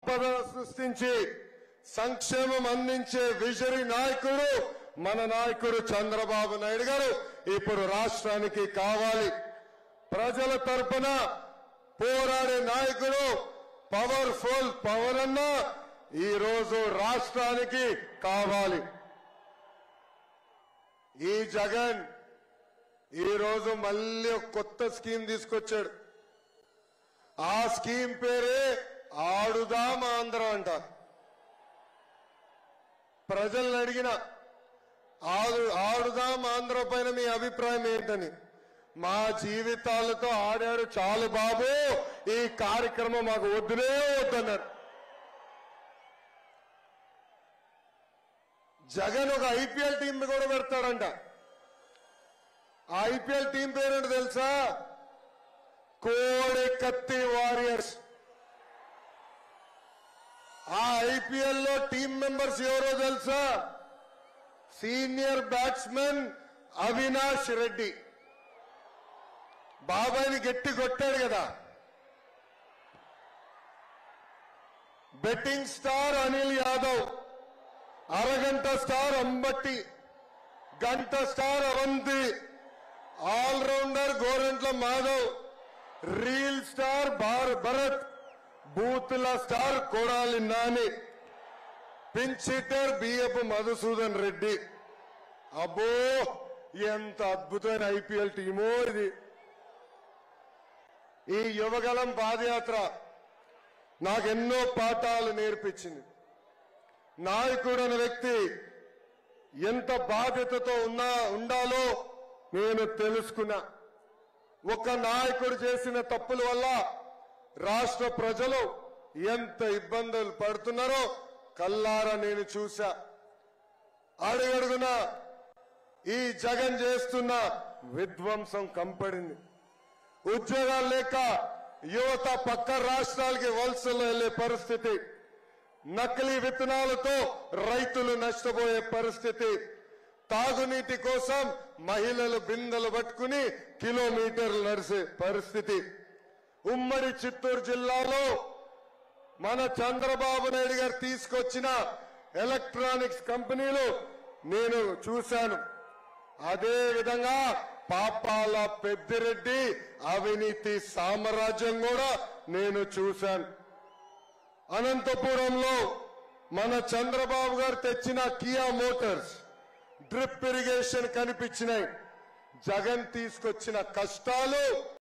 సంపద సృష్టించి సంక్షేమం అందించే విజరీ నాయకుడు మన నాయకుడు చంద్రబాబు నాయుడు గారు ఇప్పుడు రాష్ట్రానికి కావాలి. ప్రజల తరపున పోరాడే నాయకుడు పవర్ఫుల్ పవర్ అన్న ఈ రోజు రాష్ట్రానికి కావాలి. ఈ జగన్ ఈ రోజు మళ్ళీ కొత్త స్కీమ్ తీసుకొచ్చాడు. ఆ స్కీమ్ పేరే ఆడుదాం ఆంధ్ర అంట. ప్రజలను అడిగిన ఆడుదాం ఆంధ్ర పైన మీ అభిప్రాయం ఏంటని, మా జీవితాలతో ఆడారు చాలు బాబు, ఈ కార్యక్రమం మాకు వద్దునే వద్దన్నారు. జగన్ ఒక ఐపీఎల్ టీం కూడా పెడతాడంట. ఆ ఐపీఎల్ టీం పేరేంటో తెలుసా? కోడి కత్తి వారియర్స్. ఆ ఐపీఎల్ లో టీం మెంబర్స్ ఎవరో తెలుసా? Senior batsmen Avinash Reddy. బాబాయిని గట్టి కొట్టాడు కదా. బెట్టింగ్ స్టార్ అనిల్ యాదవ్, అరగంట స్టార్ అంబట్టి, గంట star Avanti, all-rounder Gorantla Madhav, reel star Bharat, బూతుల star Kodali Nani, pinch hitter BF Madhusudan Reddy. అబ్బో ఎంత అద్భుతమైన ఐపీఎల్ టీమో ఇది. ఈ యువగలం పాదయాత్ర నాకెన్నో పాఠాలు నేర్పించింది. నాయకుడు అనే వ్యక్తి ఎంత బాధ్యతతో ఉండాలో నేను తెలుసుకున్నా. ఒక నాయకుడు చేసిన తప్పుల వల్ల రాష్ట్ర ప్రజలు ఎంత ఇబ్బందులు పడుతున్నారో కల్లారా నేను చూశా. అడుగడుగునా ఈ జగన్ చేస్తున్న విధ్వంసం కంపడింది. ఉద్యోగాలు లేక యువత పక్క రాష్ట్రాలకి వలసలు వెళ్లే పరిస్థితి, నకిలీ విత్తనాలతో రైతులు నష్టపోయే పరిస్థితి, తాగునీటి కోసం మహిళలు బిందెలు పట్టుకుని కిలోమీటర్లు నడిచే పరిస్థితి. ఉమ్మడి చిత్తూరు జిల్లాలో మన చంద్రబాబు నాయుడు గారు తీసుకొచ్చిన ఎలక్ట్రానిక్స్ కంపెనీలు నేను చూశాను. అదే విధంగా పాపాల పెద్దిరెడ్డి అవినీతి సామ్రాజ్యం కూడా నేను చూశాను. అనంతపురంలో మన చంద్రబాబు గారు తెచ్చిన కియా మోటార్స్ డ్రిప్ ఇరిగేషన్ కనిపించినాయి. జగన్ తీసుకొచ్చిన కష్టాలు